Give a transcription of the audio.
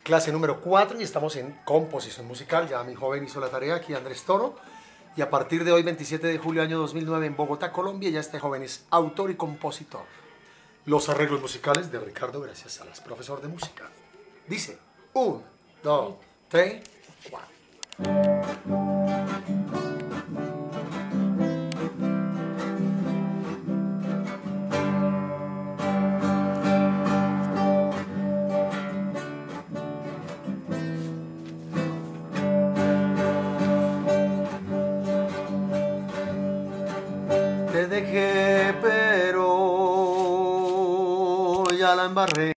clase número 4 y estamos en composición musical. Ya mi joven hizo la tarea, aquí Andrés Toro. Y a partir de hoy, 27 de julio año 2009, en Bogotá, Colombia, ya este joven es autor y compositor. Los arreglos musicales de Ricardo Gracias Salas, profesor de música. Dice, 1, 2, 3, 4. Te dejé, pero ya la embarré.